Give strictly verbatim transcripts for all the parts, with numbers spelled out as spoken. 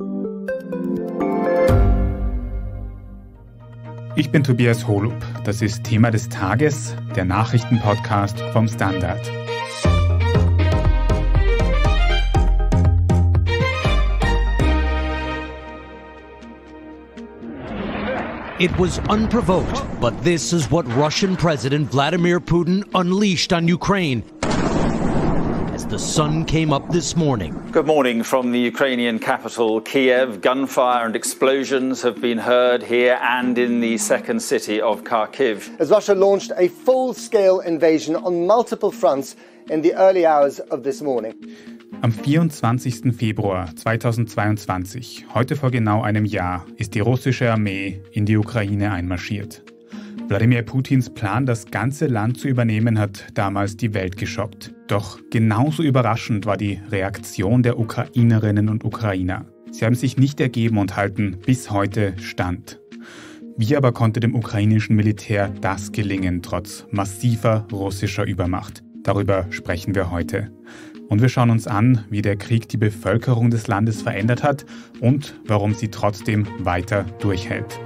Ich bin Tobias Holub. Das ist Thema des Tages, der Nachrichtenpodcast vom Standard. It was unprovoked, but this is what Russian President Vladimir Putin unleashed on Ukraine as the sun came up this morning. Good morning from the Ukrainian capital, Kiev. Gunfire and explosions have been heard here and in the second city of Kharkiv. As Russia launched a full-scale invasion on multiple fronts in the early hours of this morning. Am vierundzwanzigsten Februar zweitausendzweiundzwanzig, heute vor genau einem Jahr, ist die russische Armee in die Ukraine einmarschiert. Wladimir Putins Plan, das ganze Land zu übernehmen, hat damals die Welt geschockt. Doch genauso überraschend war die Reaktion der Ukrainerinnen und Ukrainer. Sie haben sich nicht ergeben und halten bis heute stand. Wie aber konnte dem ukrainischen Militär das gelingen, trotz massiver russischer Übermacht? Darüber sprechen wir heute. Und wir schauen uns an, wie der Krieg die Bevölkerung des Landes verändert hat und warum sie trotzdem weiter durchhält.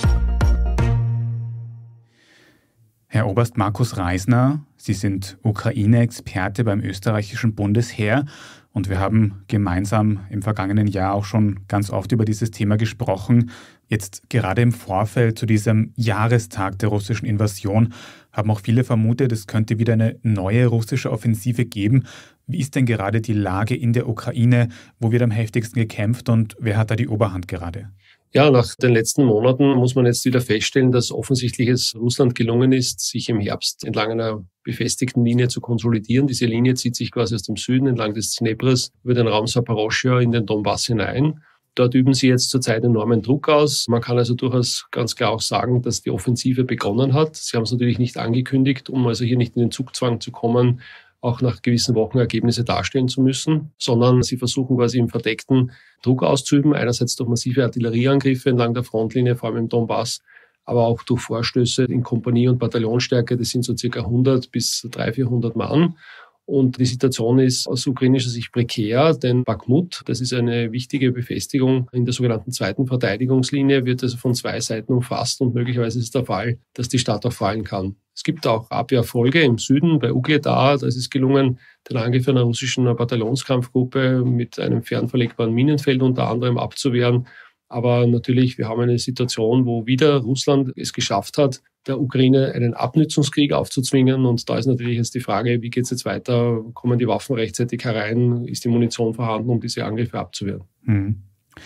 Herr Oberst Markus Reisner, Sie sind Ukraine-Experte beim österreichischen Bundesheer und wir haben gemeinsam im vergangenen Jahr auch schon ganz oft über dieses Thema gesprochen. Jetzt gerade im Vorfeld zu diesem Jahrestag der russischen Invasion haben auch viele vermutet, es könnte wieder eine neue russische Offensive geben. Wie ist denn gerade die Lage in der Ukraine? Wo wird am heftigsten gekämpft und wer hat da die Oberhand gerade? Ja, nach den letzten Monaten muss man jetzt wieder feststellen, dass offensichtlich es Russland gelungen ist, sich im Herbst entlang einer befestigten Linie zu konsolidieren. Diese Linie zieht sich quasi aus dem Süden entlang des Dneprs über den Raum Saporoschschja in den Donbass hinein. Dort üben sie jetzt zurzeit enormen Druck aus. Man kann also durchaus ganz klar auch sagen, dass die Offensive begonnen hat. Sie haben es natürlich nicht angekündigt, um also hier nicht in den Zugzwang zu kommen, auch nach gewissen Wochen Ergebnisse darstellen zu müssen, sondern sie versuchen quasi im Verdeckten Druck auszuüben, einerseits durch massive Artillerieangriffe entlang der Frontlinie, vor allem im Donbass, aber auch durch Vorstöße in Kompanie- und Bataillonsstärke, das sind so circa hundert bis dreihundert, vierhundert Mann. Und die Situation ist aus ukrainischer Sicht prekär, denn Bakhmut, das ist eine wichtige Befestigung in der sogenannten zweiten Verteidigungslinie, wird also von zwei Seiten umfasst und möglicherweise ist es der Fall, dass die Stadt auch fallen kann. Es gibt auch Abwehrerfolge im Süden bei Ugledar. Da ist es gelungen, den Angriff einer russischen Bataillonskampfgruppe mit einem fernverlegbaren Minenfeld unter anderem abzuwehren. Aber natürlich, wir haben eine Situation, wo wieder Russland es geschafft hat, der Ukraine einen Abnutzungskrieg aufzuzwingen. Und da ist natürlich jetzt die Frage, wie geht es jetzt weiter? Kommen die Waffen rechtzeitig herein? Ist die Munition vorhanden, um diese Angriffe abzuwehren? Hm.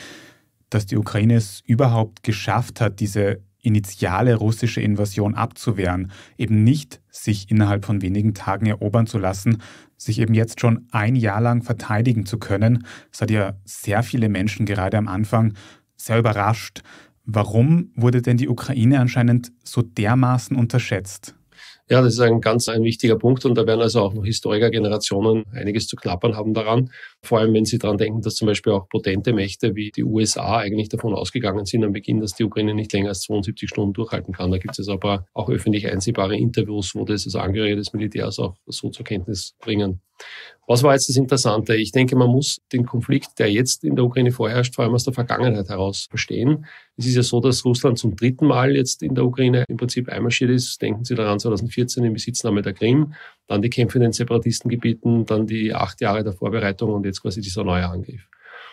Dass die Ukraine es überhaupt geschafft hat, diese initiale russische Invasion abzuwehren, eben nicht sich innerhalb von wenigen Tagen erobern zu lassen, sich eben jetzt schon ein Jahr lang verteidigen zu können. Das hat ja sehr viele Menschen gerade am Anfang sehr überrascht. Warum wurde denn die Ukraine anscheinend so dermaßen unterschätzt? Ja, das ist ein ganz ein wichtiger Punkt und da werden also auch noch Historikergenerationen einiges zu knabbern haben daran. Vor allem, wenn Sie daran denken, dass zum Beispiel auch potente Mächte wie die U S A eigentlich davon ausgegangen sind am Beginn, dass die Ukraine nicht länger als zweiundsiebzig Stunden durchhalten kann. Da gibt es aber auch öffentlich einsehbare Interviews, wo das also Angehörige des Militärs auch so zur Kenntnis bringen. Was war jetzt das Interessante? Ich denke, man muss den Konflikt, der jetzt in der Ukraine vorherrscht, vor allem aus der Vergangenheit heraus verstehen. Es ist ja so, dass Russland zum dritten Mal jetzt in der Ukraine im Prinzip einmarschiert ist. Denken Sie daran, zweitausendvierzehn in Besitznahme der Krim, dann die Kämpfe in den Separatistengebieten, dann die acht Jahre der Vorbereitung und jetzt quasi dieser neue Angriff.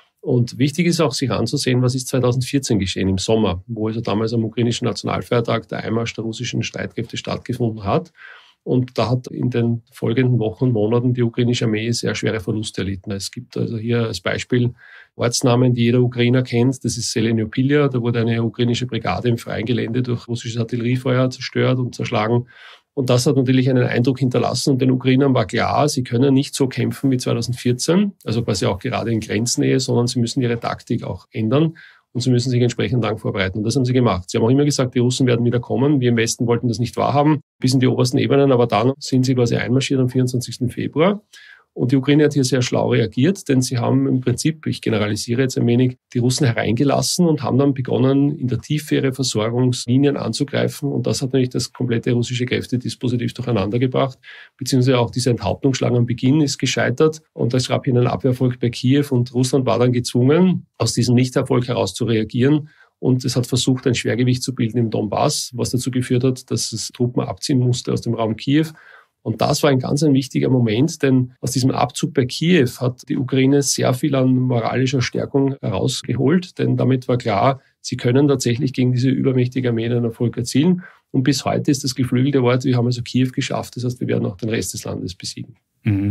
Und wichtig ist auch, sich anzusehen, was ist zweitausendvierzehn geschehen im Sommer, wo also damals am ukrainischen Nationalfeiertag der Einmarsch der russischen Streitkräfte stattgefunden hat. Und da hat in den folgenden Wochen und Monaten die ukrainische Armee sehr schwere Verluste erlitten. Es gibt also hier als Beispiel Ortsnamen, die jeder Ukrainer kennt. Das ist Selenopilja. Da wurde eine ukrainische Brigade im freien Gelände durch russisches Artilleriefeuer zerstört und zerschlagen. Und das hat natürlich einen Eindruck hinterlassen. Und den Ukrainern war klar, sie können nicht so kämpfen wie zweitausendvierzehn, also quasi auch gerade in Grenznähe, sondern sie müssen ihre Taktik auch ändern. Und sie müssen sich entsprechend lang vorbereiten. Und das haben sie gemacht. Sie haben auch immer gesagt, die Russen werden wieder kommen. Wir im Westen wollten das nicht wahrhaben, bis in die obersten Ebenen. Aber dann sind sie quasi einmarschiert am vierundzwanzigsten Februar. Und die Ukraine hat hier sehr schlau reagiert, denn sie haben im Prinzip, ich generalisiere jetzt ein wenig, die Russen hereingelassen und haben dann begonnen, in der Tiefe ihre Versorgungslinien anzugreifen. Und das hat natürlich das komplette russische Kräftedispositiv durcheinander gebracht, beziehungsweise auch diese Enthauptungsschlag am Beginn ist gescheitert. Und es gab hier einen Abwehrerfolg bei Kiew und Russland war dann gezwungen, aus diesem Nichterfolg heraus zu reagieren. Und es hat versucht, ein Schwergewicht zu bilden im Donbass, was dazu geführt hat, dass es Truppen abziehen musste aus dem Raum Kiew. Und das war ein ganz ein wichtiger Moment, denn aus diesem Abzug bei Kiew hat die Ukraine sehr viel an moralischer Stärkung herausgeholt, denn damit war klar, sie können tatsächlich gegen diese übermächtige Armee einen Erfolg erzielen. Und bis heute ist das geflügelte Wort, wir haben also Kiew geschafft, das heißt, wir werden auch den Rest des Landes besiegen. Mhm.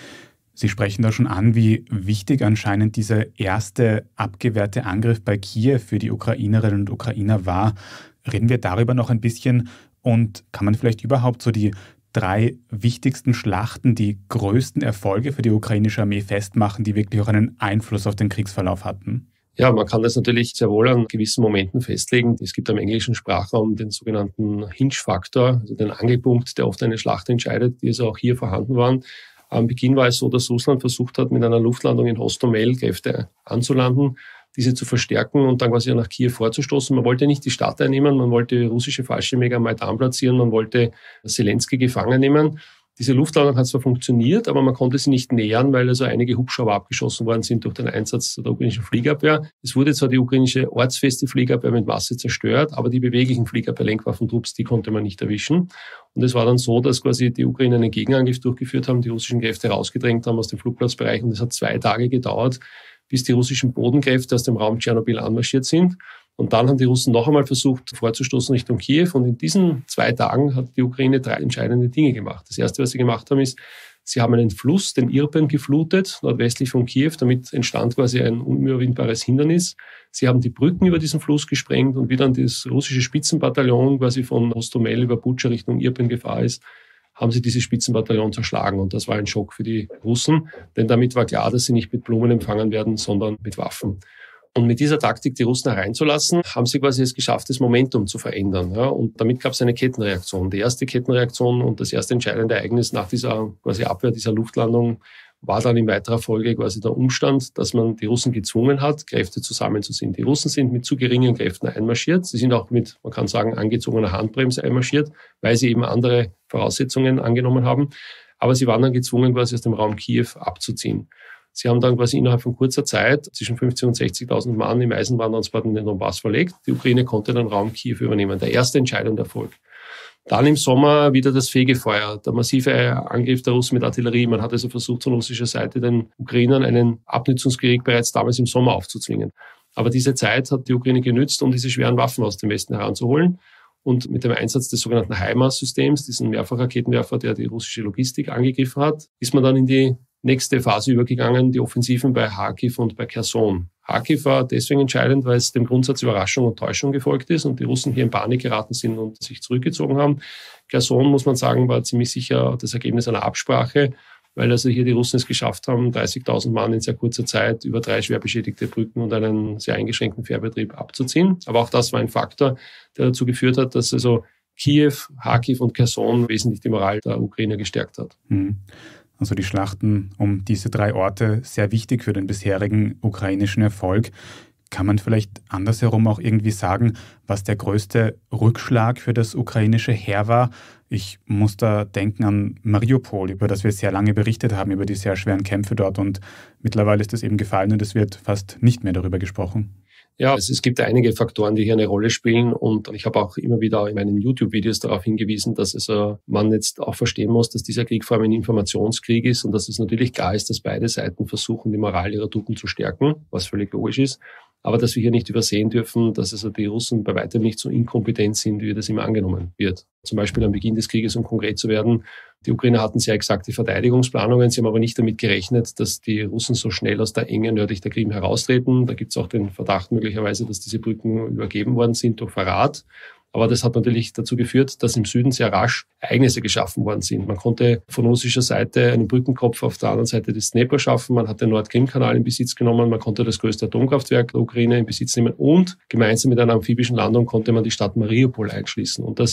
Sie sprechen da schon an, wie wichtig anscheinend dieser erste abgewehrte Angriff bei Kiew für die Ukrainerinnen und Ukrainer war. Reden wir darüber noch ein bisschen und kann man vielleicht überhaupt so die drei wichtigsten Schlachten, die größten Erfolge für die ukrainische Armee festmachen, die wirklich auch einen Einfluss auf den Kriegsverlauf hatten? Ja, man kann das natürlich sehr wohl an gewissen Momenten festlegen. Es gibt am englischen Sprachraum den sogenannten Hinge-Faktor, also den Angelpunkt, der oft eine Schlacht entscheidet, die also auch hier vorhanden waren. Am Beginn war es so, dass Russland versucht hat, mit einer Luftlandung in Hostomel Kräfte anzulanden, diese zu verstärken und dann quasi nach Kiew vorzustoßen. Man wollte nicht die Stadt einnehmen, man wollte russische Fallschirmjäger am Maidan platzieren, man wollte Zelensky gefangen nehmen. Diese Luftlandung hat zwar funktioniert, aber man konnte sie nicht nähern, weil also einige Hubschrauber abgeschossen worden sind durch den Einsatz der ukrainischen Fliegerabwehr. Es wurde zwar die ukrainische ortsfeste Fliegerabwehr mit Masse zerstört, aber die beweglichen Fliegerabwehr-Lenkwaffentrupps, die konnte man nicht erwischen. Und es war dann so, dass quasi die Ukrainer einen Gegenangriff durchgeführt haben, die russischen Kräfte rausgedrängt haben aus dem Flugplatzbereich und es hat zwei Tage gedauert, bis die russischen Bodenkräfte aus dem Raum Tschernobyl anmarschiert sind. Und dann haben die Russen noch einmal versucht, vorzustoßen Richtung Kiew. Und in diesen zwei Tagen hat die Ukraine drei entscheidende Dinge gemacht. Das Erste, was sie gemacht haben, ist, sie haben einen Fluss, den Irpen, geflutet, nordwestlich von Kiew. Damit entstand quasi ein unüberwindbares Hindernis. Sie haben die Brücken über diesen Fluss gesprengt und wie dann das russische Spitzenbataillon quasi von Hostomel über Butscha Richtung Irpen gefahren ist, haben sie dieses Spitzenbataillon zerschlagen. Und das war ein Schock für die Russen, denn damit war klar, dass sie nicht mit Blumen empfangen werden, sondern mit Waffen. Und mit dieser Taktik, die Russen hereinzulassen, haben sie quasi es geschafft, das Momentum zu verändern. Ja, und damit gab es eine Kettenreaktion. Die erste Kettenreaktion und das erste entscheidende Ereignis nach dieser quasi Abwehr dieser Luftlandung war dann in weiterer Folge quasi der Umstand, dass man die Russen gezwungen hat, Kräfte zusammenzuziehen. Die Russen sind mit zu geringen Kräften einmarschiert. Sie sind auch mit, man kann sagen, angezogener Handbremse einmarschiert, weil sie eben andere Voraussetzungen angenommen haben. Aber sie waren dann gezwungen, quasi aus dem Raum Kiew abzuziehen. Sie haben dann quasi innerhalb von kurzer Zeit zwischen fünfzig und sechzigtausend Mann im Eisenbahntransport in den Donbass verlegt. Die Ukraine konnte den Raum Kiew übernehmen. Der erste entscheidende Erfolg. Dann im Sommer wieder das Fegefeuer, der massive Angriff der Russen mit Artillerie. Man hat also versucht, von russischer Seite den Ukrainern einen Abnutzungskrieg bereits damals im Sommer aufzuzwingen. Aber diese Zeit hat die Ukraine genützt, um diese schweren Waffen aus dem Westen heranzuholen. Und mit dem Einsatz des sogenannten HIMARS-Systems, diesen Mehrfachraketenwerfer, der die russische Logistik angegriffen hat, ist man dann in die nächste Phase übergegangen, die Offensiven bei Kharkiv und bei Cherson. Kharkiv war deswegen entscheidend, weil es dem Grundsatz Überraschung und Täuschung gefolgt ist und die Russen hier in Panik geraten sind und sich zurückgezogen haben. Cherson, muss man sagen, war ziemlich sicher das Ergebnis einer Absprache, weil also hier die Russen es geschafft haben, dreißigtausend Mann in sehr kurzer Zeit über drei schwer beschädigte Brücken und einen sehr eingeschränkten Fährbetrieb abzuziehen. Aber auch das war ein Faktor, der dazu geführt hat, dass also Kiew, Kharkiv und Cherson wesentlich die Moral der Ukrainer gestärkt hat. Mhm. Also die Schlachten um diese drei Orte sehr wichtig für den bisherigen ukrainischen Erfolg. Kann man vielleicht andersherum auch irgendwie sagen, was der größte Rückschlag für das ukrainische Heer war? Ich muss da denken an Mariupol, über das wir sehr lange berichtet haben, über die sehr schweren Kämpfe dort. Und mittlerweile ist das eben gefallen und es wird fast nicht mehr darüber gesprochen. Ja, es, es gibt einige Faktoren, die hier eine Rolle spielen und ich habe auch immer wieder in meinen YouTube-Videos darauf hingewiesen, dass also man jetzt auch verstehen muss, dass dieser Krieg vor allem ein Informationskrieg ist und dass es natürlich klar ist, dass beide Seiten versuchen, die Moral ihrer Truppen zu stärken, was völlig logisch ist. Aber dass wir hier nicht übersehen dürfen, dass also die Russen bei weitem nicht so inkompetent sind, wie das immer angenommen wird. Zum Beispiel am Beginn des Krieges, um konkret zu werden, die Ukrainer hatten sehr exakte Verteidigungsplanungen. Sie haben aber nicht damit gerechnet, dass die Russen so schnell aus der Enge nördlich der Krim heraustreten. Da gibt es auch den Verdacht möglicherweise, dass diese Brücken übergeben worden sind durch Verrat. Aber das hat natürlich dazu geführt, dass im Süden sehr rasch Ereignisse geschaffen worden sind. Man konnte von russischer Seite einen Brückenkopf auf der anderen Seite des Dnepr schaffen. Man hat den Nordkrim-Kanal in Besitz genommen. Man konnte das größte Atomkraftwerk der Ukraine in Besitz nehmen. Und gemeinsam mit einer amphibischen Landung konnte man die Stadt Mariupol einschließen. Und das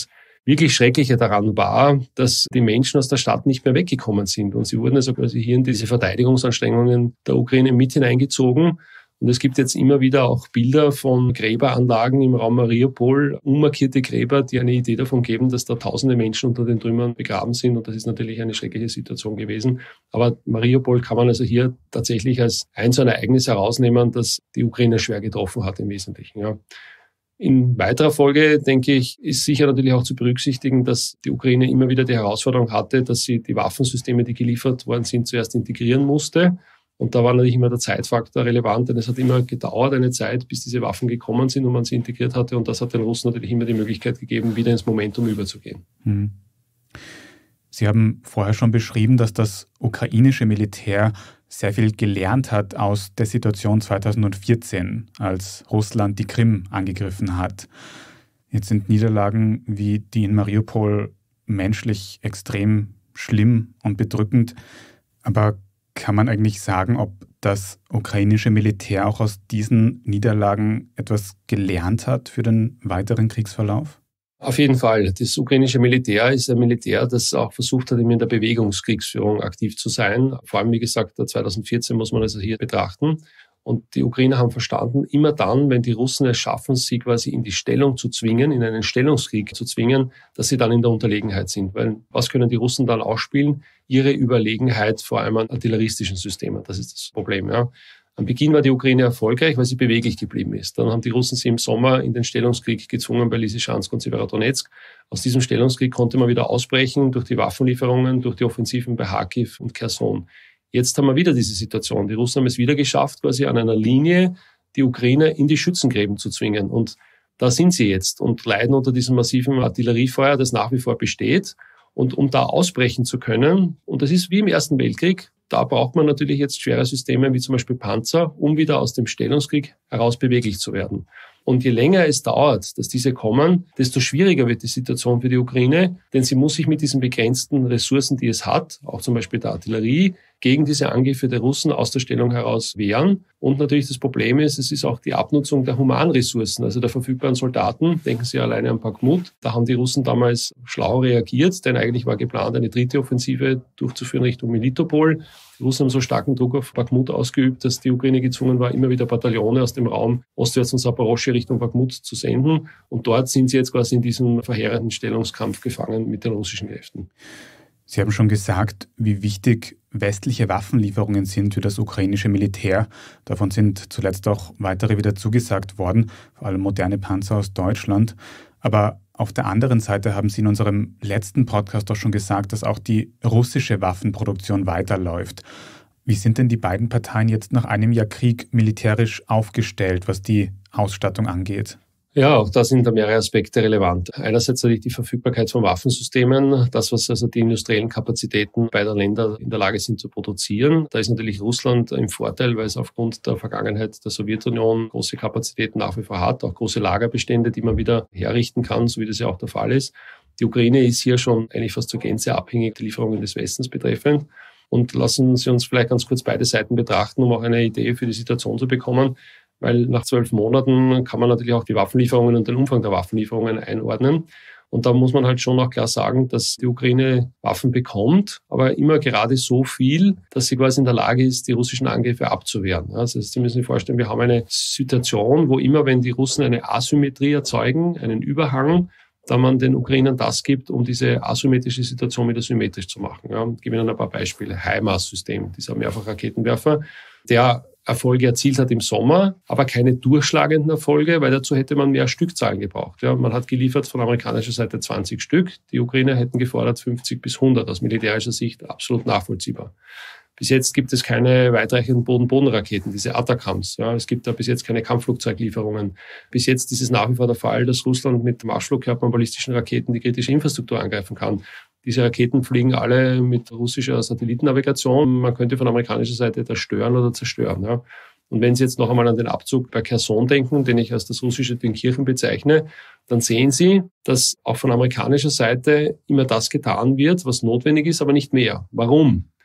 wirklich Schreckliche daran war, dass die Menschen aus der Stadt nicht mehr weggekommen sind. Und sie wurden also quasi hier in diese Verteidigungsanstrengungen der Ukraine mit hineingezogen. Und es gibt jetzt immer wieder auch Bilder von Gräberanlagen im Raum Mariupol, unmarkierte Gräber, die eine Idee davon geben, dass da tausende Menschen unter den Trümmern begraben sind. Und das ist natürlich eine schreckliche Situation gewesen. Aber Mariupol kann man also hier tatsächlich als ein so ein Ereignis herausnehmen, das die Ukraine schwer getroffen hat im Wesentlichen. Ja. In weiterer Folge, denke ich, ist sicher natürlich auch zu berücksichtigen, dass die Ukraine immer wieder die Herausforderung hatte, dass sie die Waffensysteme, die geliefert worden sind, zuerst integrieren musste. Und da war natürlich immer der Zeitfaktor relevant, denn es hat immer gedauert, eine Zeit, bis diese Waffen gekommen sind und man sie integriert hatte. Und das hat den Russen natürlich immer die Möglichkeit gegeben, wieder ins Momentum überzugehen. Hm. Sie haben vorher schon beschrieben, dass das ukrainische Militär sehr viel gelernt hat aus der Situation zweitausendvierzehn, als Russland die Krim angegriffen hat. Jetzt sind Niederlagen wie die in Mariupol menschlich extrem schlimm und bedrückend. Aber kann man eigentlich sagen, ob das ukrainische Militär auch aus diesen Niederlagen etwas gelernt hat für den weiteren Kriegsverlauf? Auf jeden Fall. Das ukrainische Militär ist ein Militär, das auch versucht hat, in der Bewegungskriegsführung aktiv zu sein. Vor allem, wie gesagt, zweitausendvierzehn muss man also hier betrachten. Und die Ukrainer haben verstanden, immer dann, wenn die Russen es schaffen, sie quasi in die Stellung zu zwingen, in einen Stellungskrieg zu zwingen, dass sie dann in der Unterlegenheit sind. Weil was können die Russen dann ausspielen? Ihre Überlegenheit vor allem an artilleristischen Systemen. Das ist das Problem, ja. Am Beginn war die Ukraine erfolgreich, weil sie beweglich geblieben ist. Dann haben die Russen sie im Sommer in den Stellungskrieg gezwungen bei Lysychansk und Severodonetsk. Aus diesem Stellungskrieg konnte man wieder ausbrechen durch die Waffenlieferungen, durch die Offensiven bei Kharkiv und Cherson. Jetzt haben wir wieder diese Situation. Die Russen haben es wieder geschafft, quasi an einer Linie die Ukrainer in die Schützengräben zu zwingen. Und da sind sie jetzt und leiden unter diesem massiven Artilleriefeuer, das nach wie vor besteht. Und um da ausbrechen zu können, und das ist wie im Ersten Weltkrieg, da braucht man natürlich jetzt schwere Systeme wie zum Beispiel Panzer, um wieder aus dem Stellungskrieg heraus beweglich zu werden. Und je länger es dauert, dass diese kommen, desto schwieriger wird die Situation für die Ukraine, denn sie muss sich mit diesen begrenzten Ressourcen, die es hat, auch zum Beispiel der Artillerie, gegen diese Angriffe der Russen aus der Stellung heraus wehren. Und natürlich das Problem ist, es ist auch die Abnutzung der Humanressourcen, also der verfügbaren Soldaten. Denken Sie alleine an Bakhmut. Da haben die Russen damals schlau reagiert, denn eigentlich war geplant, eine dritte Offensive durchzuführen Richtung Melitopol. Die Russen haben so starken Druck auf Bakhmut ausgeübt, dass die Ukraine gezwungen war, immer wieder Bataillone aus dem Raum ostwärts von Saporoschschja Richtung Bakhmut zu senden. Und dort sind sie jetzt quasi in diesem verheerenden Stellungskampf gefangen mit den russischen Kräften. Sie haben schon gesagt, wie wichtig westliche Waffenlieferungen sind für das ukrainische Militär. Davon sind zuletzt auch weitere wieder zugesagt worden, vor allem moderne Panzer aus Deutschland. Aber auf der anderen Seite haben Sie in unserem letzten Podcast doch schon gesagt, dass auch die russische Waffenproduktion weiterläuft. Wie sind denn die beiden Parteien jetzt nach einem Jahr Krieg militärisch aufgestellt, was die Ausstattung angeht? Ja, auch da sind da mehrere Aspekte relevant. Einerseits natürlich die Verfügbarkeit von Waffensystemen, das, was also die industriellen Kapazitäten beider Länder in der Lage sind zu produzieren. Da ist natürlich Russland im Vorteil, weil es aufgrund der Vergangenheit der Sowjetunion große Kapazitäten nach wie vor hat, auch große Lagerbestände, die man wieder herrichten kann, so wie das ja auch der Fall ist. Die Ukraine ist hier schon eigentlich fast zur Gänze abhängig, die Lieferungen des Westens betreffend. Und lassen Sie uns vielleicht ganz kurz beide Seiten betrachten, um auch eine Idee für die Situation zu bekommen. Weil nach zwölf Monaten kann man natürlich auch die Waffenlieferungen und den Umfang der Waffenlieferungen einordnen. Und da muss man halt schon auch klar sagen, dass die Ukraine Waffen bekommt, aber immer gerade so viel, dass sie quasi in der Lage ist, die russischen Angriffe abzuwehren. Also Sie müssen sich vorstellen, wir haben eine Situation, wo immer, wenn die Russen eine Asymmetrie erzeugen, einen Überhang, da man den Ukrainern das gibt, um diese asymmetrische Situation wieder symmetrisch zu machen. Ja, ich gebe Ihnen ein paar Beispiele. HIMARS-System, dieser Mehrfachraketenwerfer, der Erfolge erzielt hat im Sommer, aber keine durchschlagenden Erfolge, weil dazu hätte man mehr Stückzahlen gebraucht. Ja, man hat geliefert von amerikanischer Seite zwanzig Stück, die Ukrainer hätten gefordert fünfzig bis hundert, aus militärischer Sicht absolut nachvollziehbar. Bis jetzt gibt es keine weitreichenden Boden-Boden-Raketen, diese Atacams. Ja, es gibt da bis jetzt keine Kampfflugzeuglieferungen. Bis jetzt ist es nach wie vor der Fall, dass Russland mit Marschflugkörpern und ballistischen Raketen die kritische Infrastruktur angreifen kann. Diese Raketen fliegen alle mit russischer Satellitennavigation. Man könnte von amerikanischer Seite das stören oder zerstören. Ja. Und wenn Sie jetzt noch einmal an den Abzug bei Cherson denken, den ich als das russische Dünkirchen bezeichne, dann sehen Sie, dass auch von amerikanischer Seite immer das getan wird, was notwendig ist, aber nicht mehr. Warum?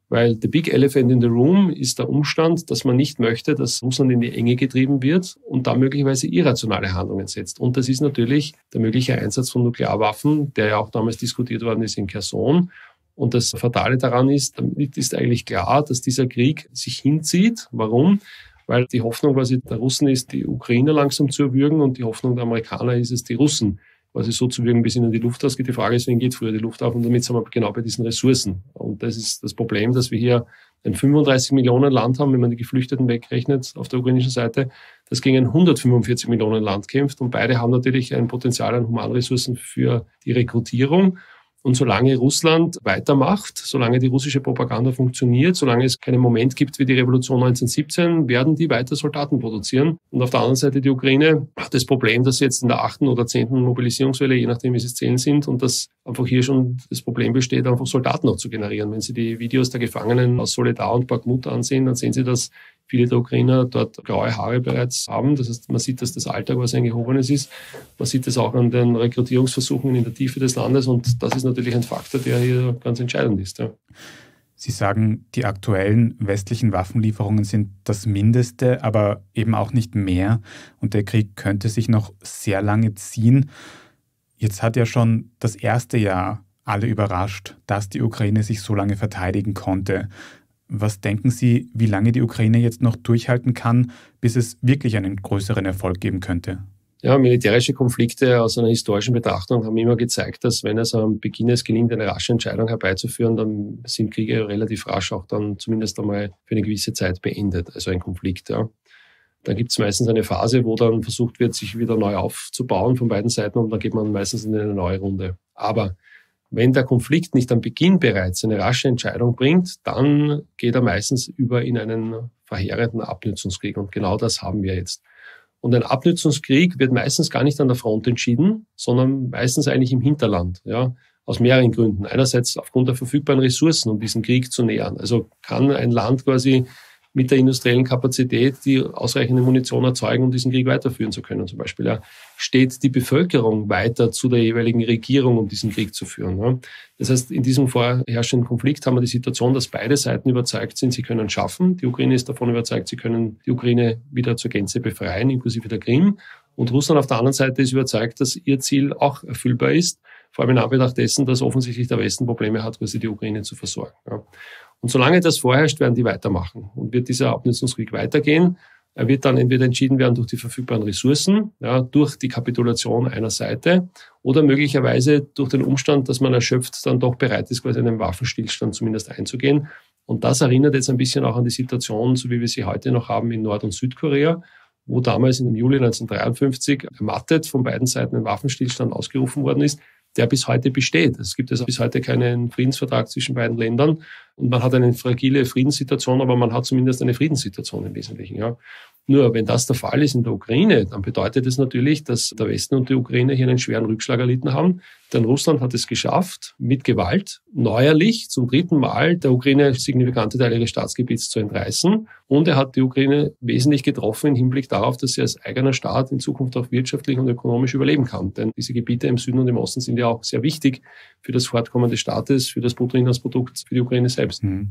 Weil the big elephant in the room ist der Umstand, dass man nicht möchte, dass Russland in die Enge getrieben wird und da möglicherweise irrationale Handlungen setzt. Und das ist natürlich der mögliche Einsatz von Nuklearwaffen, der ja auch damals diskutiert worden ist in Cherson. Und das Fatale daran ist, damit ist eigentlich klar, dass dieser Krieg sich hinzieht. Warum? Weil die Hoffnung quasi der Russen ist, die Ukrainer langsam zu erwürgen und die Hoffnung der Amerikaner ist es, die Russen quasi so zu wirken, bis ihnen die Luft ausgeht. Die Frage ist, wen geht früher die Luft auf? Und damit sind wir genau bei diesen Ressourcen. Und das ist das Problem, dass wir hier ein fünfunddreißig Millionen Land haben, wenn man die Geflüchteten wegrechnet auf der ukrainischen Seite, das gegen ein hundertfünfundvierzig Millionen Land kämpft. Und beide haben natürlich ein Potenzial an Humanressourcen für die Rekrutierung. Und solange Russland weitermacht, solange die russische Propaganda funktioniert, solange es keinen Moment gibt wie die Revolution neunzehnhundertsiebzehn, werden die weiter Soldaten produzieren. Und auf der anderen Seite die Ukraine hat das Problem, dass sie jetzt in der achten oder zehnten Mobilisierungswelle, je nachdem wie sie es zählen sind, und dass einfach hier schon das Problem besteht, einfach Soldaten noch zu generieren. Wenn Sie die Videos der Gefangenen aus Soledar und Bakhmut ansehen, dann sehen Sie, dass viele der Ukrainer dort graue Haare bereits haben. Das heißt, man sieht, dass das Alter quasi ein gehobenes ist. Man sieht das auch an den Rekrutierungsversuchen in der Tiefe des Landes. Und das ist natürlich ein Faktor, der hier ganz entscheidend ist. Ja. Sie sagen, die aktuellen westlichen Waffenlieferungen sind das Mindeste, aber eben auch nicht mehr. Und der Krieg könnte sich noch sehr lange ziehen. Jetzt hat ja schon das erste Jahr alle überrascht, dass die Ukraine sich so lange verteidigen konnte. Was denken Sie, wie lange die Ukraine jetzt noch durchhalten kann, bis es wirklich einen größeren Erfolg geben könnte? Ja, militärische Konflikte aus einer historischen Betrachtung haben immer gezeigt, dass wenn es am Beginn es gelingt, eine rasche Entscheidung herbeizuführen, dann sind Kriege relativ rasch auch dann zumindest einmal für eine gewisse Zeit beendet, also ein Konflikt. Ja. Dann gibt es meistens eine Phase, wo dann versucht wird, sich wieder neu aufzubauen von beiden Seiten und dann geht man meistens in eine neue Runde. Aber wenn der Konflikt nicht am Beginn bereits eine rasche Entscheidung bringt, dann geht er meistens über in einen verheerenden Abnutzungskrieg. Und genau das haben wir jetzt. Und ein Abnutzungskrieg wird meistens gar nicht an der Front entschieden, sondern meistens eigentlich im Hinterland, ja, aus mehreren Gründen. Einerseits aufgrund der verfügbaren Ressourcen, um diesen Krieg zu nähern. Also kann ein Land quasi mit der industriellen Kapazität die ausreichende Munition erzeugen, um diesen Krieg weiterführen zu können. Zum Beispiel ja, steht die Bevölkerung weiter zu der jeweiligen Regierung, um diesen Krieg zu führen. Ja. Das heißt, in diesem vorherrschenden Konflikt haben wir die Situation, dass beide Seiten überzeugt sind, sie können schaffen. Die Ukraine ist davon überzeugt, sie können die Ukraine wieder zur Gänze befreien, inklusive der Krim. Und Russland auf der anderen Seite ist überzeugt, dass ihr Ziel auch erfüllbar ist, vor allem in Anbetracht dessen, dass offensichtlich der Westen Probleme hat, quasi die Ukraine zu versorgen. Ja. Und solange das vorherrscht, werden die weitermachen. Und wird dieser Abnutzungskrieg weitergehen, er wird dann entweder entschieden werden durch die verfügbaren Ressourcen, ja, durch die Kapitulation einer Seite oder möglicherweise durch den Umstand, dass man erschöpft dann doch bereit ist, quasi einen Waffenstillstand zumindest einzugehen. Und das erinnert jetzt ein bisschen auch an die Situation, so wie wir sie heute noch haben in Nord- und Südkorea, wo damals im Juli neunzehnhundertdreiundfünfzig ermattet von beiden Seiten ein Waffenstillstand ausgerufen worden ist, der bis heute besteht. Es gibt also bis heute keinen Friedensvertrag zwischen beiden Ländern und man hat eine fragile Friedenssituation, aber man hat zumindest eine Friedenssituation im Wesentlichen. Ja. Nur wenn das der Fall ist in der Ukraine, dann bedeutet es natürlich, dass der Westen und die Ukraine hier einen schweren Rückschlag erlitten haben. Denn Russland hat es geschafft, mit Gewalt neuerlich zum dritten Mal der Ukraine signifikante Teile ihres Staatsgebiets zu entreißen. Und er hat die Ukraine wesentlich getroffen im Hinblick darauf, dass sie als eigener Staat in Zukunft auch wirtschaftlich und ökonomisch überleben kann. Denn diese Gebiete im Süden und im Osten sind ja auch sehr wichtig für das Fortkommen des Staates, für das Bruttoinlandsprodukt, für die Ukraine selbst. Mhm.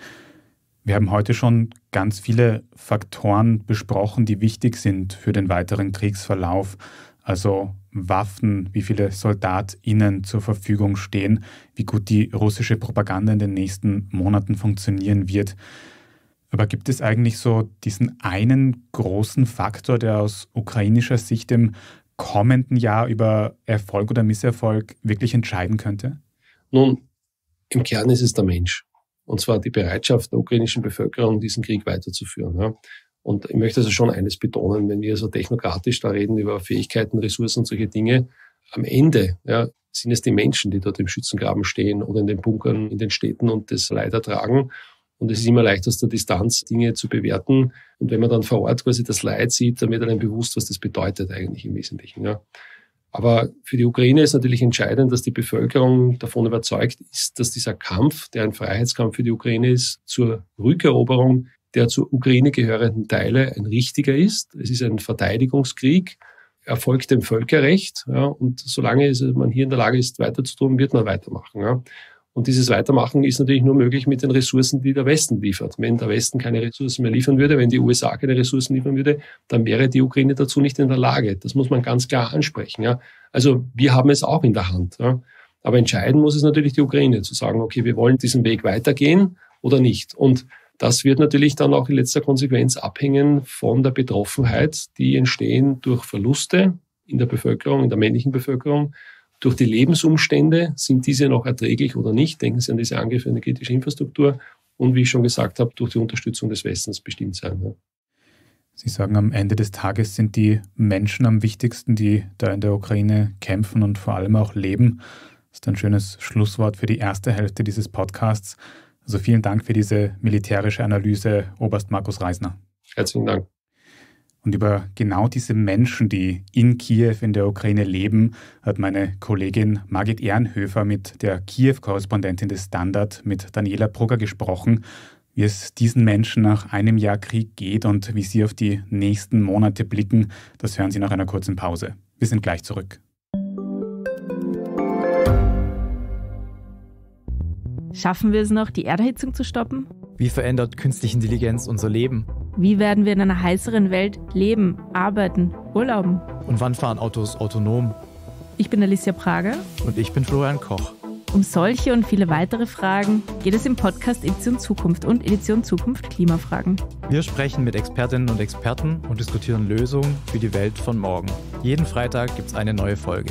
Wir haben heute schon ganz viele Faktoren besprochen, die wichtig sind für den weiteren Kriegsverlauf. Also Waffen, wie viele SoldatInnen zur Verfügung stehen, wie gut die russische Propaganda in den nächsten Monaten funktionieren wird. Aber gibt es eigentlich so diesen einen großen Faktor, der aus ukrainischer Sicht im kommenden Jahr über Erfolg oder Misserfolg wirklich entscheiden könnte? Nun, im Kern ist es der Mensch. Und zwar die Bereitschaft der ukrainischen Bevölkerung, diesen Krieg weiterzuführen. Ja. Und ich möchte also schon eines betonen, wenn wir so technokratisch da reden über Fähigkeiten, Ressourcen und solche Dinge, am Ende ja, sind es die Menschen, die dort im Schützengraben stehen oder in den Bunkern in den Städten und das Leid ertragen. Und es ist immer leicht, aus der Distanz Dinge zu bewerten. Und wenn man dann vor Ort quasi das Leid sieht, dann wird einem bewusst, was das bedeutet eigentlich im Wesentlichen. Ja. Aber für die Ukraine ist natürlich entscheidend, dass die Bevölkerung davon überzeugt ist, dass dieser Kampf, der ein Freiheitskampf für die Ukraine ist, zur Rückeroberung der zur Ukraine gehörenden Teile ein richtiger ist. Es ist ein Verteidigungskrieg, er folgt dem Völkerrecht. Ja, und solange man hier in der Lage ist, weiterzutun, wird man weitermachen. Ja. Und dieses Weitermachen ist natürlich nur möglich mit den Ressourcen, die der Westen liefert. Wenn der Westen keine Ressourcen mehr liefern würde, wenn die U S A keine Ressourcen liefern würde, dann wäre die Ukraine dazu nicht in der Lage. Das muss man ganz klar ansprechen. Ja. Also wir haben es auch in der Hand. Ja. Aber entscheiden muss es natürlich die Ukraine, zu sagen, okay, wir wollen diesen Weg weitergehen oder nicht. Und das wird natürlich dann auch in letzter Konsequenz abhängen von der Betroffenheit, die entstehen durch Verluste in der Bevölkerung, in der männlichen Bevölkerung, durch die Lebensumstände. Sind diese noch erträglich oder nicht? Denken Sie an diese Angriffe auf die kritische Infrastruktur und, wie ich schon gesagt habe, durch die Unterstützung des Westens bestimmt sein. Ja. Sie sagen, am Ende des Tages sind die Menschen am wichtigsten, die da in der Ukraine kämpfen und vor allem auch leben. Das ist ein schönes Schlusswort für die erste Hälfte dieses Podcasts. Also vielen Dank für diese militärische Analyse, Oberst Markus Reisner. Herzlichen Dank. Und über genau diese Menschen, die in Kiew in der Ukraine leben, hat meine Kollegin Margit Ehrenhöfer mit der Kiew-Korrespondentin des Standard, mit Daniela Brugger, gesprochen, wie es diesen Menschen nach einem Jahr Krieg geht und wie sie auf die nächsten Monate blicken. Das hören Sie nach einer kurzen Pause. Wir sind gleich zurück. Schaffen wir es noch, die Erderhitzung zu stoppen? Wie verändert künstliche Intelligenz unser Leben? Wie werden wir in einer heißeren Welt leben, arbeiten, urlauben? Und wann fahren Autos autonom? Ich bin Alicia Prager. Und ich bin Florian Koch. Um solche und viele weitere Fragen geht es im Podcast Edition Zukunft und Edition Zukunft Klimafragen. Wir sprechen mit Expertinnen und Experten und diskutieren Lösungen für die Welt von morgen. Jeden Freitag gibt es eine neue Folge.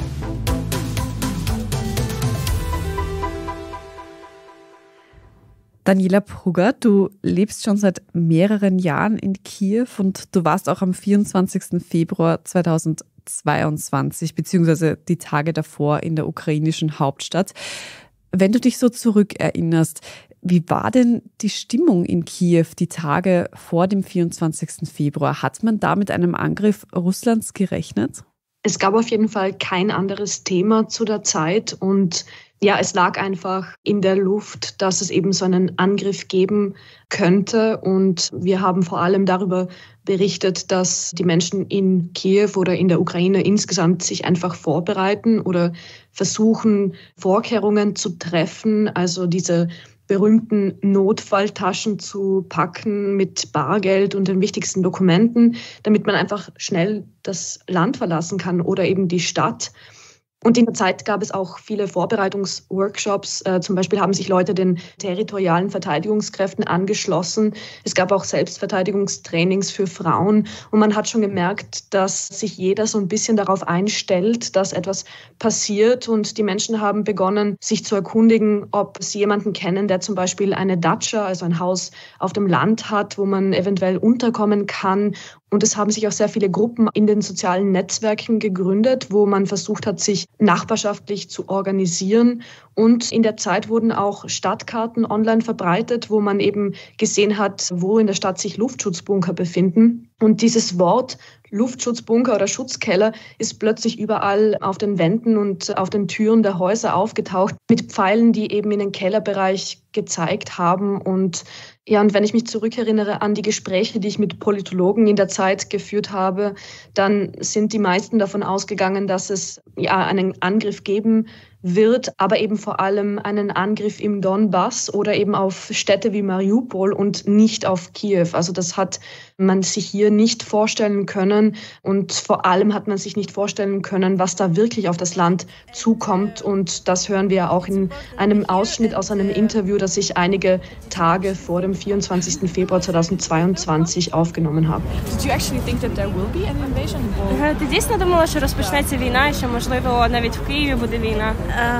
Daniela Brugger, du lebst schon seit mehreren Jahren in Kiew und du warst auch am vierundzwanzigsten Februar zweitausendzweiundzwanzig beziehungsweise die Tage davor in der ukrainischen Hauptstadt. Wenn du dich so zurückerinnerst, wie war denn die Stimmung in Kiew die Tage vor dem vierundzwanzigsten Februar? Hat man da mit einem Angriff Russlands gerechnet? Es gab auf jeden Fall kein anderes Thema zu der Zeit und ja, es lag einfach in der Luft, dass es eben so einen Angriff geben könnte. Und wir haben vor allem darüber berichtet, dass die Menschen in Kiew oder in der Ukraine insgesamt sich einfach vorbereiten oder versuchen, Vorkehrungen zu treffen. Also diese berühmten Notfalltaschen zu packen mit Bargeld und den wichtigsten Dokumenten, damit man einfach schnell das Land verlassen kann oder eben die Stadt. Und in der Zeit gab es auch viele Vorbereitungsworkshops. Äh, zum Beispiel haben sich Leute den territorialen Verteidigungskräften angeschlossen. Es gab auch Selbstverteidigungstrainings für Frauen. Und man hat schon gemerkt, dass sich jeder so ein bisschen darauf einstellt, dass etwas passiert. Und die Menschen haben begonnen, sich zu erkundigen, ob sie jemanden kennen, der zum Beispiel eine Datscha, also ein Haus auf dem Land hat, wo man eventuell unterkommen kann. Und es haben sich auch sehr viele Gruppen in den sozialen Netzwerken gegründet, wo man versucht hat, sich nachbarschaftlich zu organisieren. Und in der Zeit wurden auch Stadtkarten online verbreitet, wo man eben gesehen hat, wo in der Stadt sich Luftschutzbunker befinden. Und dieses Wort Luftschutzbunker oder Schutzkeller ist plötzlich überall auf den Wänden und auf den Türen der Häuser aufgetaucht, mit Pfeilen, die eben in den Kellerbereich gezeigt haben. Und ja, und wenn ich mich zurückerinnere an die Gespräche, die ich mit Politologen in der Zeit geführt habe, dann sind die meisten davon ausgegangen, dass es ja einen Angriff geben wird, aber eben vor allem einen Angriff im Donbass oder eben auf Städte wie Mariupol und nicht auf Kiew. Also das hat man sich hier nicht vorstellen können und vor allem hat man sich nicht vorstellen können, was da wirklich auf das Land zukommt. Und das hören wir auch in einem Ausschnitt aus einem Interview, das ich einige Tage vor dem vierundzwanzigsten Februar zweitausendzweiundzwanzig aufgenommen habe. Did you actually think that there will be an invasion? Ти дійсно думала, що розпочнеться війна і що, можливо, навіть в Києві буде війна?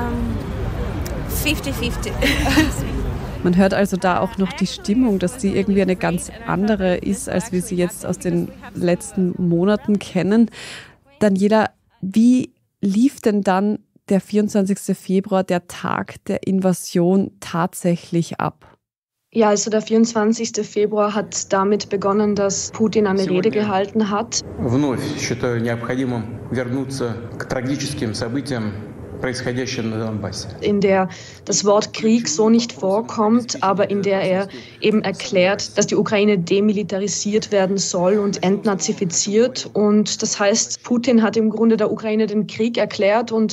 fifty fifty. Man hört also da auch noch die Stimmung, dass die irgendwie eine ganz andere ist, als wir sie jetzt aus den letzten Monaten kennen. Daniela, wie lief denn dann der vierundzwanzigste Februar, der Tag der Invasion, tatsächlich ab? Ja, also der vierundzwanzigste Februar hat damit begonnen, dass Putin eine Rede gehalten hat. Вновь считаю необходимым вернуться к трагическим событиям, происходящим на Донбассе. In der das Wort Krieg so nicht vorkommt, aber in der er eben erklärt, dass die Ukraine demilitarisiert werden soll und entnazifiziert. Und das heißt, Putin hat im Grunde der Ukraine den Krieg erklärt und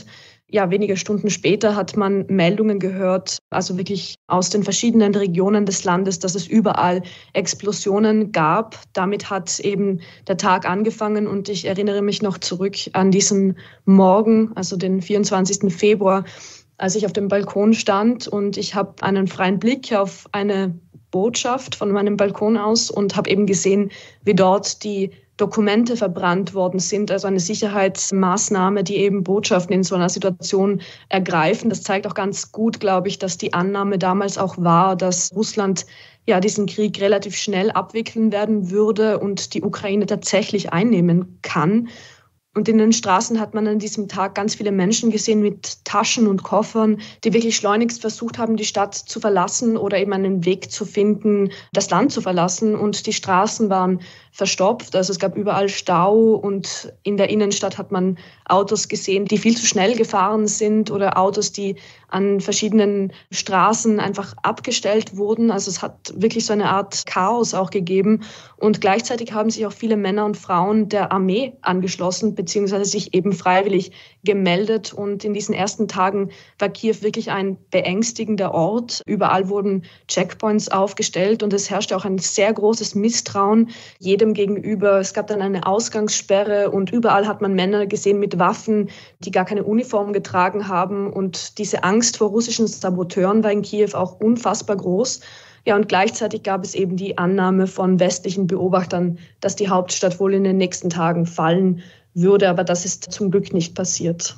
ja, wenige Stunden später hat man Meldungen gehört, also wirklich aus den verschiedenen Regionen des Landes, dass es überall Explosionen gab. Damit hat eben der Tag angefangen und ich erinnere mich noch zurück an diesen Morgen, also den vierundzwanzigsten Februar, als ich auf dem Balkon stand und ich habe einen freien Blick auf eine Botschaft von meinem Balkon aus und habe eben gesehen, wie dort die Dokumente verbrannt worden sind, also eine Sicherheitsmaßnahme, die eben Botschaften in so einer Situation ergreifen. Das zeigt auch ganz gut, glaube ich, dass die Annahme damals auch war, dass Russland ja diesen Krieg relativ schnell abwickeln werden würde und die Ukraine tatsächlich einnehmen kann. Und in den Straßen hat man an diesem Tag ganz viele Menschen gesehen mit Taschen und Koffern, die wirklich schleunigst versucht haben, die Stadt zu verlassen oder eben einen Weg zu finden, das Land zu verlassen. Und die Straßen waren verstopft, also es gab überall Stau und in der Innenstadt hat man Autos gesehen, die viel zu schnell gefahren sind oder Autos, die an verschiedenen Straßen einfach abgestellt wurden. Also es hat wirklich so eine Art Chaos auch gegeben. Und gleichzeitig haben sich auch viele Männer und Frauen der Armee angeschlossen, beziehungsweise sich eben freiwillig gemeldet. Und in diesen ersten Tagen war Kiew wirklich ein beängstigender Ort. Überall wurden Checkpoints aufgestellt und es herrschte auch ein sehr großes Misstrauen jedem gegenüber. Es gab dann eine Ausgangssperre und überall hat man Männer gesehen mit Waffen, die gar keine Uniform getragen haben. Und diese Angst vor russischen Saboteuren war in Kiew auch unfassbar groß. Ja, und gleichzeitig gab es eben die Annahme von westlichen Beobachtern, dass die Hauptstadt wohl in den nächsten Tagen fallen würde. Aber das ist zum Glück nicht passiert.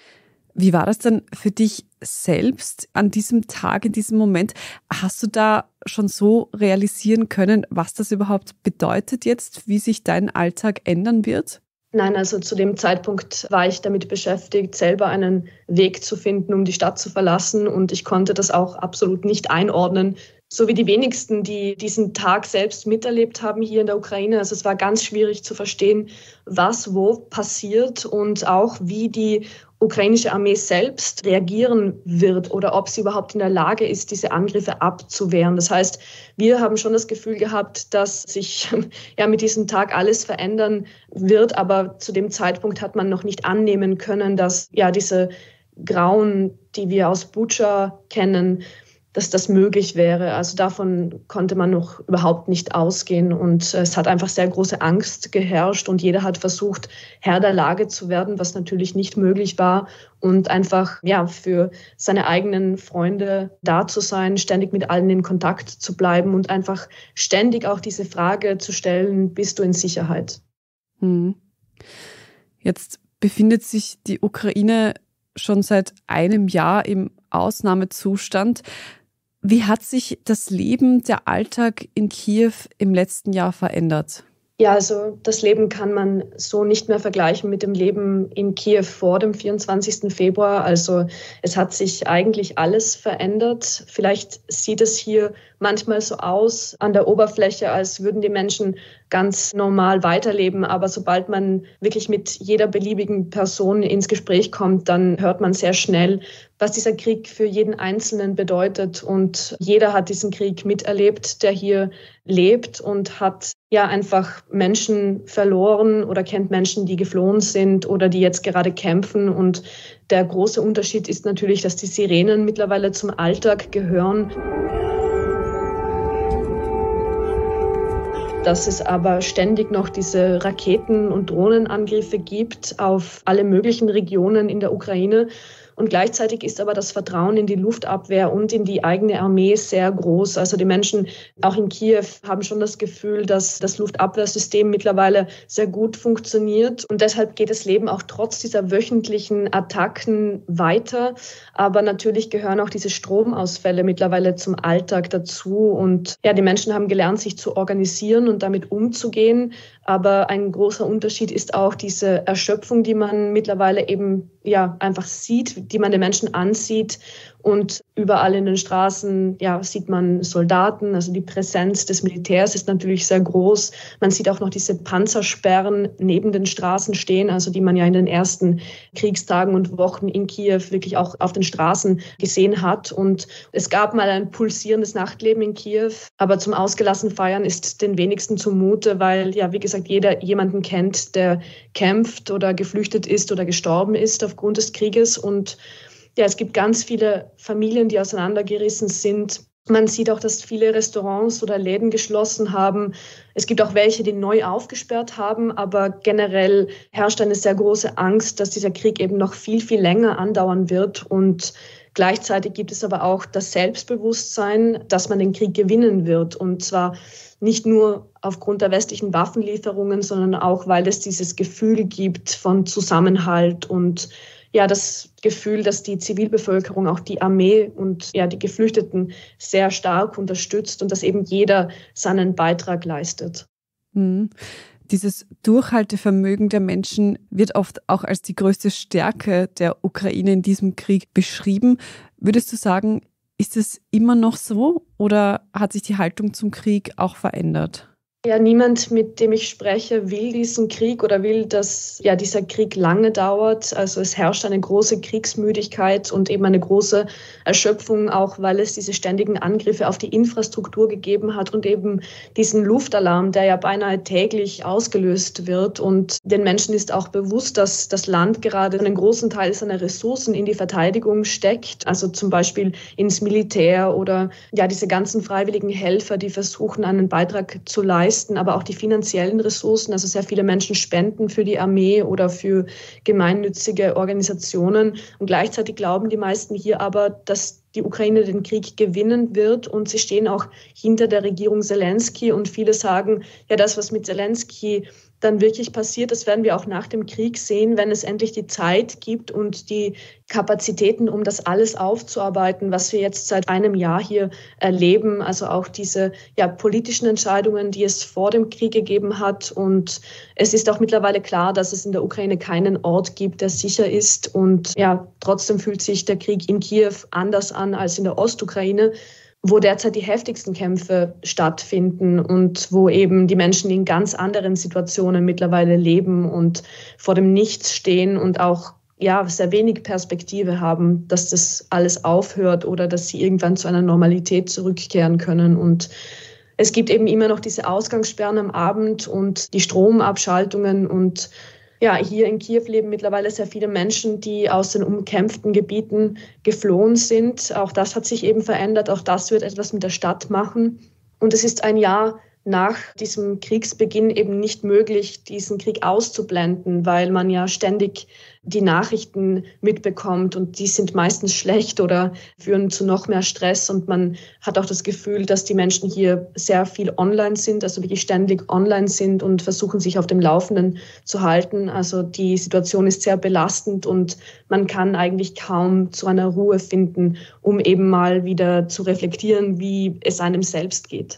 Wie war das denn für dich selbst an diesem Tag, in diesem Moment? Hast du da schon so realisieren können, was das überhaupt bedeutet jetzt, wie sich dein Alltag ändern wird? Nein, also zu dem Zeitpunkt war ich damit beschäftigt, selber einen Weg zu finden, um die Stadt zu verlassen. Und ich konnte das auch absolut nicht einordnen, so wie die wenigsten, die diesen Tag selbst miterlebt haben hier in der Ukraine. Also es war ganz schwierig zu verstehen, was wo passiert und auch wie die ukrainische Armee selbst reagieren wird oder ob sie überhaupt in der Lage ist, diese Angriffe abzuwehren. Das heißt, wir haben schon das Gefühl gehabt, dass sich ja mit diesem Tag alles verändern wird, aber zu dem Zeitpunkt hat man noch nicht annehmen können, dass ja diese Grauen, die wir aus Butscha kennen, dass das möglich wäre. Also davon konnte man noch überhaupt nicht ausgehen. Und es hat einfach sehr große Angst geherrscht und jeder hat versucht, Herr der Lage zu werden, was natürlich nicht möglich war. Und einfach ja für seine eigenen Freunde da zu sein, ständig mit allen in Kontakt zu bleiben und einfach ständig auch diese Frage zu stellen, bist du in Sicherheit? Hm. Jetzt befindet sich die Ukraine schon seit einem Jahr im Ausnahmezustand. Wie hat sich das Leben, der Alltag in Kiew im letzten Jahr verändert? Ja, also das Leben kann man so nicht mehr vergleichen mit dem Leben in Kiew vor dem vierundzwanzigsten Februar. Also es hat sich eigentlich alles verändert. Vielleicht sieht es hier manchmal so aus an der Oberfläche, als würden die Menschen ganz normal weiterleben. Aber sobald man wirklich mit jeder beliebigen Person ins Gespräch kommt, dann hört man sehr schnell, was dieser Krieg für jeden Einzelnen bedeutet. Und jeder hat diesen Krieg miterlebt, der hier lebt und hat ja einfach Menschen verloren oder kennt Menschen, die geflohen sind oder die jetzt gerade kämpfen. Und der große Unterschied ist natürlich, dass die Sirenen mittlerweile zum Alltag gehören. Dass es aber ständig noch diese Raketen- und Drohnenangriffe gibt auf alle möglichen Regionen in der Ukraine. Und gleichzeitig ist aber das Vertrauen in die Luftabwehr und in die eigene Armee sehr groß. Also die Menschen auch in Kiew haben schon das Gefühl, dass das Luftabwehrsystem mittlerweile sehr gut funktioniert. Und deshalb geht das Leben auch trotz dieser wöchentlichen Attacken weiter. Aber natürlich gehören auch diese Stromausfälle mittlerweile zum Alltag dazu. Und ja, die Menschen haben gelernt, sich zu organisieren und damit umzugehen. Aber ein großer Unterschied ist auch diese Erschöpfung, die man mittlerweile eben ja einfach sieht, die man den Menschen ansieht Und überall in den Straßen ja, sieht man Soldaten, also die Präsenz des Militärs ist natürlich sehr groß. Man sieht auch noch diese Panzersperren neben den Straßen stehen, also die man ja in den ersten Kriegstagen und Wochen in Kiew wirklich auch auf den Straßen gesehen hat. Und es gab mal ein pulsierendes Nachtleben in Kiew, aber zum ausgelassen Feiern ist den wenigsten zumute, weil ja, wie gesagt, jeder jemanden kennt, der kämpft oder geflüchtet ist oder gestorben ist aufgrund des Krieges. Und ja, es gibt ganz viele Familien, die auseinandergerissen sind. Man sieht auch, dass viele Restaurants oder Läden geschlossen haben. Es gibt auch welche, die neu aufgesperrt haben. Aber generell herrscht eine sehr große Angst, dass dieser Krieg eben noch viel, viel länger andauern wird. Und gleichzeitig gibt es aber auch das Selbstbewusstsein, dass man den Krieg gewinnen wird. Und zwar nicht nur aufgrund der westlichen Waffenlieferungen, sondern auch, weil es dieses Gefühl gibt von Zusammenhalt und ja, das Gefühl, dass die Zivilbevölkerung auch die Armee und ja, die Geflüchteten sehr stark unterstützt und dass eben jeder seinen Beitrag leistet. Mhm. Dieses Durchhaltevermögen der Menschen wird oft auch als die größte Stärke der Ukraine in diesem Krieg beschrieben. Würdest du sagen, ist es immer noch so oder hat sich die Haltung zum Krieg auch verändert? Ja, niemand, mit dem ich spreche, will diesen Krieg oder will, dass ja, dieser Krieg lange dauert. Also es herrscht eine große Kriegsmüdigkeit und eben eine große Erschöpfung, auch weil es diese ständigen Angriffe auf die Infrastruktur gegeben hat und eben diesen Luftalarm, der ja beinahe täglich ausgelöst wird. Und den Menschen ist auch bewusst, dass das Land gerade einen großen Teil seiner Ressourcen in die Verteidigung steckt, also zum Beispiel ins Militär oder ja diese ganzen freiwilligen Helfer, die versuchen, einen Beitrag zu leisten, aber auch die finanziellen Ressourcen. Also sehr viele Menschen spenden für die Armee oder für gemeinnützige Organisationen. Und gleichzeitig glauben die meisten hier aber, dass die Ukraine den Krieg gewinnen wird. Und sie stehen auch hinter der Regierung Zelensky. Und viele sagen, ja, das, was mit Zelensky dann wirklich passiert, das werden wir auch nach dem Krieg sehen, wenn es endlich die Zeit gibt und die Kapazitäten, um das alles aufzuarbeiten, was wir jetzt seit einem Jahr hier erleben. Also auch diese ja, politischen Entscheidungen, die es vor dem Krieg gegeben hat. Und es ist auch mittlerweile klar, dass es in der Ukraine keinen Ort gibt, der sicher ist. Und ja, trotzdem fühlt sich der Krieg in Kiew anders an als in der Ostukraine, wo derzeit die heftigsten Kämpfe stattfinden und wo eben die Menschen in ganz anderen Situationen mittlerweile leben und vor dem Nichts stehen und auch ja, sehr wenig Perspektive haben, dass das alles aufhört oder dass sie irgendwann zu einer Normalität zurückkehren können. Und es gibt eben immer noch diese Ausgangssperren am Abend und die Stromabschaltungen und ja, hier in Kiew leben mittlerweile sehr viele Menschen, die aus den umkämpften Gebieten geflohen sind. Auch das hat sich eben verändert. Auch das wird etwas mit der Stadt machen. Und es ist ein Jahr nach diesem Kriegsbeginn eben nicht möglich, diesen Krieg auszublenden, weil man ja ständig die Nachrichten mitbekommt und die sind meistens schlecht oder führen zu noch mehr Stress. Und man hat auch das Gefühl, dass die Menschen hier sehr viel online sind, also wirklich ständig online sind und versuchen, sich auf dem Laufenden zu halten. Also die Situation ist sehr belastend und man kann eigentlich kaum zu einer Ruhe finden, um eben mal wieder zu reflektieren, wie es einem selbst geht.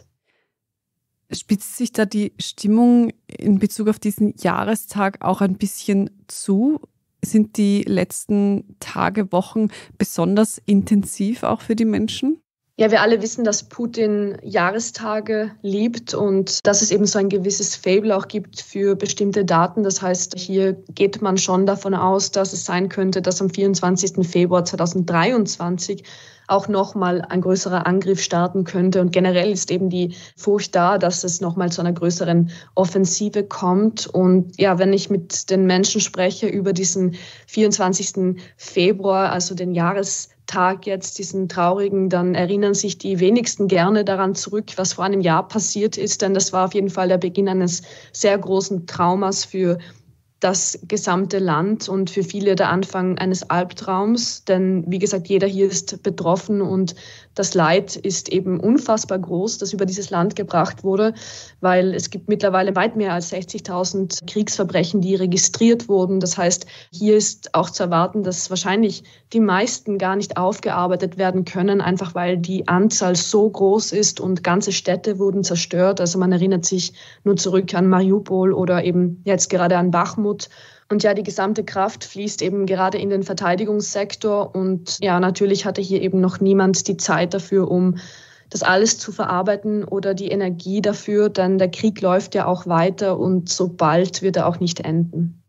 Spitzt sich da die Stimmung in Bezug auf diesen Jahrestag auch ein bisschen zu? Sind die letzten Tage, Wochen besonders intensiv auch für die Menschen? Ja, wir alle wissen, dass Putin Jahrestage liebt und dass es eben so ein gewisses Faible auch gibt für bestimmte Daten. Das heißt, hier geht man schon davon aus, dass es sein könnte, dass am vierundzwanzigsten Februar zweitausenddreiundzwanzig auch nochmal ein größerer Angriff starten könnte. Und generell ist eben die Furcht da, dass es nochmal zu einer größeren Offensive kommt. Und ja, wenn ich mit den Menschen spreche über diesen vierundzwanzigsten Februar, also den Jahrestag jetzt, diesen traurigen, dann erinnern sich die wenigsten gerne daran zurück, was vor einem Jahr passiert ist. Denn das war auf jeden Fall der Beginn eines sehr großen Traumas für das gesamte Land und für viele der Anfang eines Albtraums. Denn wie gesagt, jeder hier ist betroffen und das Leid ist eben unfassbar groß, das über dieses Land gebracht wurde, weil es gibt mittlerweile weit mehr als sechzigtausend Kriegsverbrechen, die registriert wurden. Das heißt, hier ist auch zu erwarten, dass wahrscheinlich die meisten gar nicht aufgearbeitet werden können, einfach weil die Anzahl so groß ist und ganze Städte wurden zerstört. Also man erinnert sich nur zurück an Mariupol oder eben jetzt gerade an Bachmut. Armut. Und ja, die gesamte Kraft fließt eben gerade in den Verteidigungssektor. Und ja, natürlich hatte hier eben noch niemand die Zeit dafür, um das alles zu verarbeiten oder die Energie dafür, denn der Krieg läuft ja auch weiter und so bald wird er auch nicht enden.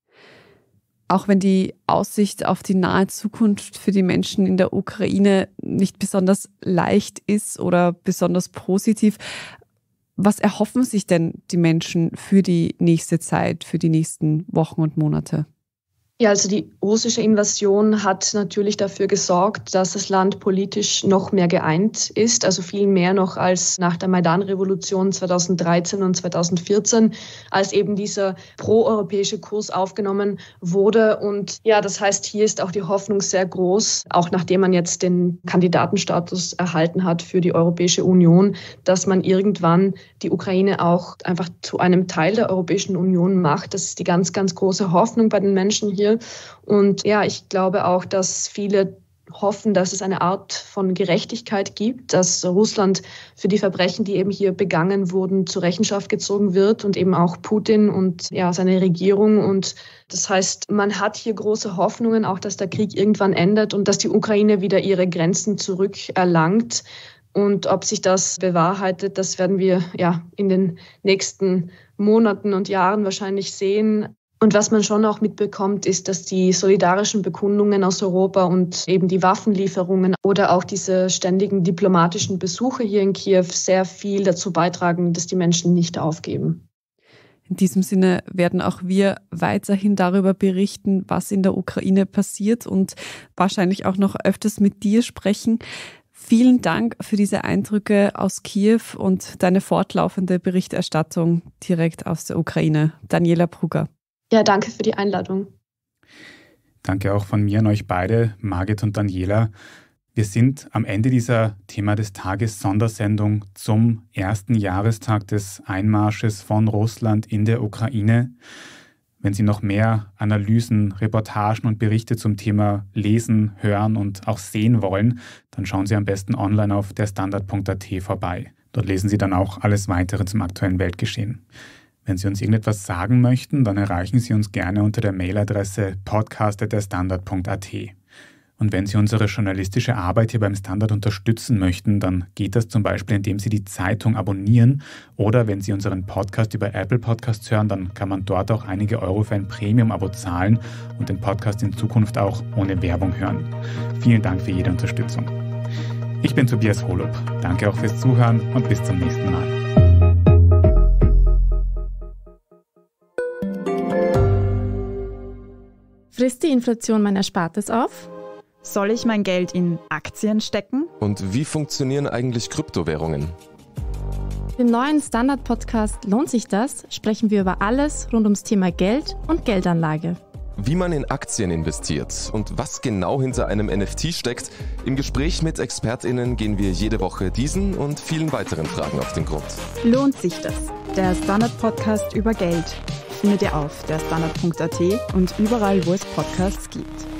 Auch wenn die Aussicht auf die nahe Zukunft für die Menschen in der Ukraine nicht besonders leicht ist oder besonders positiv, was erhoffen sich denn die Menschen für die nächste Zeit, für die nächsten Wochen und Monate? Ja, also die russische Invasion hat natürlich dafür gesorgt, dass das Land politisch noch mehr geeint ist, also viel mehr noch als nach der Maidan-Revolution zweitausenddreizehn und zweitausendvierzehn, als eben dieser proeuropäische Kurs aufgenommen wurde. Und ja, das heißt, hier ist auch die Hoffnung sehr groß, auch nachdem man jetzt den Kandidatenstatus erhalten hat für die Europäische Union, dass man irgendwann die Ukraine auch einfach zu einem Teil der Europäischen Union macht. Das ist die ganz, ganz große Hoffnung bei den Menschen hier. Und ja, ich glaube auch, dass viele hoffen, dass es eine Art von Gerechtigkeit gibt, dass Russland für die Verbrechen, die eben hier begangen wurden, zur Rechenschaft gezogen wird und eben auch Putin und ja, seine Regierung. Und das heißt, man hat hier große Hoffnungen, auch dass der Krieg irgendwann endet und dass die Ukraine wieder ihre Grenzen zurückerlangt. Und ob sich das bewahrheitet, das werden wir ja in den nächsten Monaten und Jahren wahrscheinlich sehen. Und was man schon auch mitbekommt, ist, dass die solidarischen Bekundungen aus Europa und eben die Waffenlieferungen oder auch diese ständigen diplomatischen Besuche hier in Kiew sehr viel dazu beitragen, dass die Menschen nicht aufgeben. In diesem Sinne werden auch wir weiterhin darüber berichten, was in der Ukraine passiert und wahrscheinlich auch noch öfters mit dir sprechen. Vielen Dank für diese Eindrücke aus Kiew und deine fortlaufende Berichterstattung direkt aus der Ukraine. Daniela Brugger. Ja, danke für die Einladung. Danke auch von mir an euch beide, Margit und Daniela. Wir sind am Ende dieser Thema des Tages Sondersendung zum ersten Jahrestag des Einmarsches von Russland in der Ukraine. Wenn Sie noch mehr Analysen, Reportagen und Berichte zum Thema lesen, hören und auch sehen wollen, dann schauen Sie am besten online auf der standard punkt a t vorbei. Dort lesen Sie dann auch alles Weitere zum aktuellen Weltgeschehen. Wenn Sie uns irgendetwas sagen möchten, dann erreichen Sie uns gerne unter der Mailadresse podcast at der standard punkt a t. Und wenn Sie unsere journalistische Arbeit hier beim Standard unterstützen möchten, dann geht das zum Beispiel, indem Sie die Zeitung abonnieren oder wenn Sie unseren Podcast über Apple Podcasts hören, dann kann man dort auch einige Euro für ein Premium-Abo zahlen und den Podcast in Zukunft auch ohne Werbung hören. Vielen Dank für jede Unterstützung. Ich bin Tobias Holub. Danke auch fürs Zuhören und bis zum nächsten Mal. Frisst die Inflation mein Erspartes auf? Soll ich mein Geld in Aktien stecken? Und wie funktionieren eigentlich Kryptowährungen? Im neuen Standard-Podcast Lohnt sich das? Sprechen wir über alles rund ums Thema Geld und Geldanlage. Wie man in Aktien investiert und was genau hinter einem N F T steckt. Im Gespräch mit ExpertInnen gehen wir jede Woche diesen und vielen weiteren Fragen auf den Grund. Lohnt sich das? Der Standard-Podcast über Geld findet ihr auf der standard punkt a t und überall, wo es Podcasts gibt.